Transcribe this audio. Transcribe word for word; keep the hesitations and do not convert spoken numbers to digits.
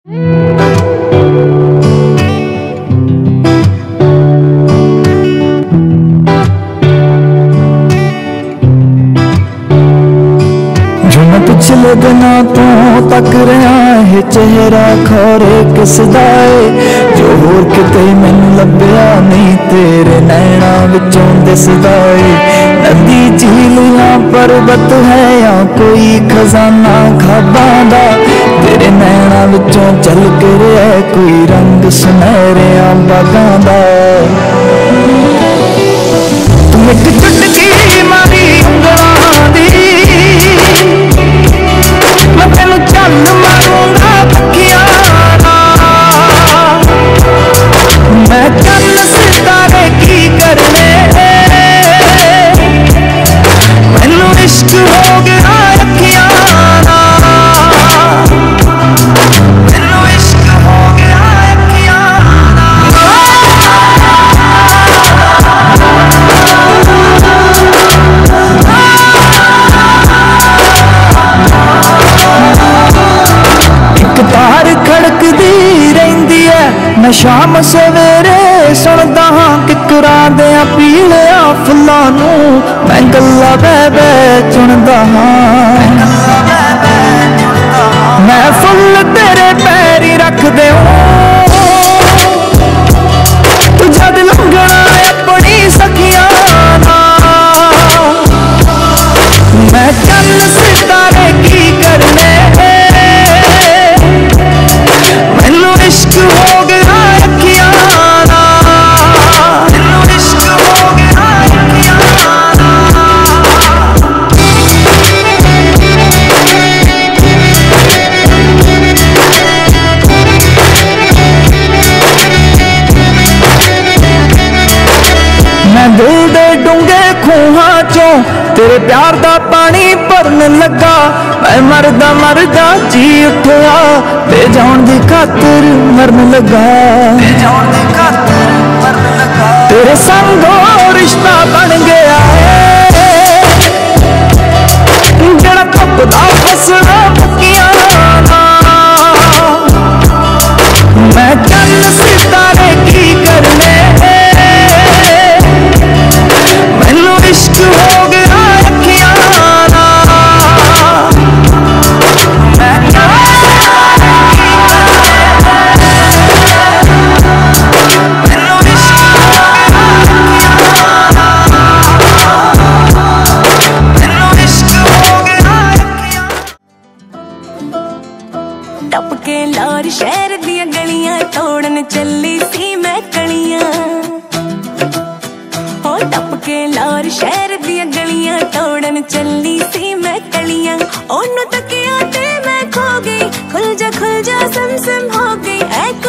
पिछले दिनों तो तक रहा है चेहरा खौरे किसदा है जो होर किते मैनू लभ्या नहीं तेरे नैना विचों दिसदा है। नदी झील या पर्वत है या कोई खजाना खाबां दा तेरे नैना विचों चल के रहा कोई रंग सुनहरिया बागां दा। तू एक चुटकी मारी उंगलां दी मैं तेनू चल मारूंगा पक्कियां मैं चल सितारे की करने मैनू इश्क हो गया अखियां मैनू इश्क हो गया अखियां। मैं शाम सवेरे सुनदा हाँ किकरा दियां पीलिया फुल्लां नूं मैं गल्लां बह बह चुनदा हाँ मैं फुल तेरे पैरी रख देऊं तू जद लंघना अपनी सखियां मैं चल सितारे की करने मैनू इश्क हो गया दिल दे डूंगे खूहां चों तेरे प्यार दा पानी भरन लगा मैं मरदा मरदा जी उठा ते जान दी खातिर मरन लगा तेरे संगो रिश्ता बन गया है जड़ा धुपदा फसला पक्कियां मैं चल सितारे की करने इश्क हो गया अखियां टप के लाहौर शहर दियां गलियां तोड़न चली सी मैं कलियां टप के लाहौर शहर दियां गलियां तोड़न चली सी मैं कलियां ओनू तकिया ते मैं खो गई खुल जा खुल जा सम सम हो गई।